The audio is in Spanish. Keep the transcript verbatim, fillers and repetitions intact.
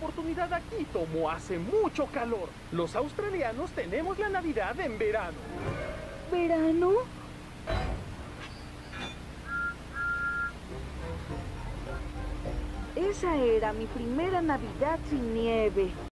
oportunidad aquí, Tomo. Hace mucho calor. Los australianos tenemos la Navidad en verano. ¿Verano? Esa era mi primera Navidad sin nieve.